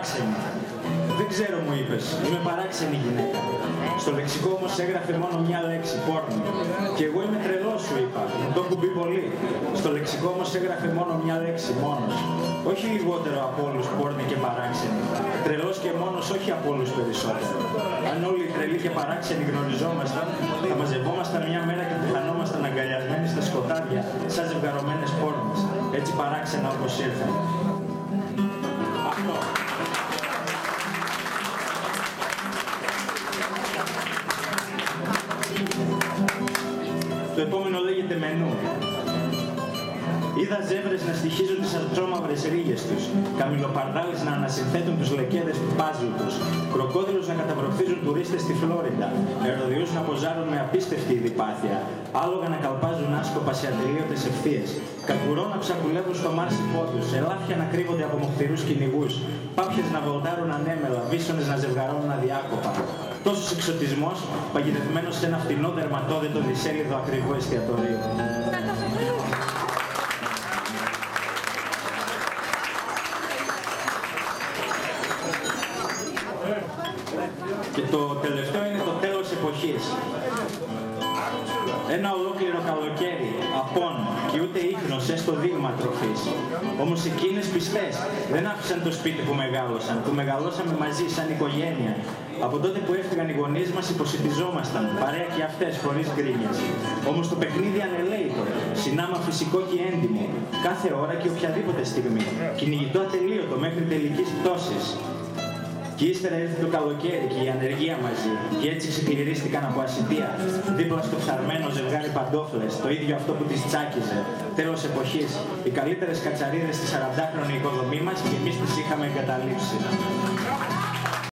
παράξενη. Δεν ξέρω, μου είπες, είμαι παράξενη γυναίκα. Στο λεξικό όμως έγραφε μόνο μια λέξη, πόρνο. Και εγώ είμαι τρελός, σου είπα, μου το έχουν πει πολύ. Στο λεξικό όμως έγραφε μόνο μια λέξη, μόνος. Όχι λιγότερο από όλους πόρνοι και παράξενοι. Τρελός και μόνος, όχι από όλους περισσότερο. Αν όλοι οι τρελοί και παράξενοι γνωριζόμασταν, θα μαζευόμασταν μια μέρα και θα χανόμασταν αγκαλιασμένοι στα σκοτάδια, σαν ζευγαρωμένες πόρνες. Έτσι παράξενα όπως ήρθαν. Αυτό. Το επόμενο λέγεται μενού. Είδα ζεύρες να στοιχίζουν τις αστρόμαυρες ρίγες τους, καμιλοπαρδάλες να ανασυνθέτουν τους λεκέδες του πάζλ τους, κροκόδιλους να καταβροχθίζουν τουρίστες στη Φλόριντα, ερωδιούς να ποζάρουν με απίστευτη ειδιπάθεια, άλογα να καλπάζουν άσκοπα σε ατελείωτες ευθείες, καγκουρό να ψακουλεύουν στο Μάρσι πόντους, ελάφια να κρύβονται από μοχθηρούς κυνηγούς, πάπιες να βολτάρουν ανέμελα, βίσσονες να ζευγαρώνουν αδιάκοπα. Τόσος εξωτισμός, παγιδευμένος σε ένα φτηνό δερματόδετο δισέλιδο ακριβό εστιατορείο. Και το τελευταίο είναι το τέλος εποχής. Ένα ολόκληρο καλοκαίρι, απόν και ούτε ίχνος, έστω δείγμα τροφής. Όμως εκείνες πιστές δεν άφησαν το σπίτι που μεγάλωσαν, που μεγαλώσαμε μαζί σαν οικογένεια. Από τότε που έφυγαν οι γονείς μας υποσιτιζόμασταν, παρέα και αυτές χωρίς γκρίνιες. Όμως το παιχνίδι ανελαίητο, συνάμα φυσικό και έντιμο, κάθε ώρα και οποιαδήποτε στιγμή, κυνηγητό ατελείωτο μέχρι τελικής πτώσης. Και ύστερα ήρθε το καλοκαίρι και η ανεργία μαζί, και έτσι ξεκληρίστηκαν από ασιτεία, δίπλα στο ψαρμένο ζευγάρι παντόφλες, το ίδιο αυτό που τις τσάκιζε. Τέλος εποχής, οι καλύτερες κατσαρίδες στη 40χρονη οικοδομή μας και εμείς τις είχαμε εγκαταλείψει.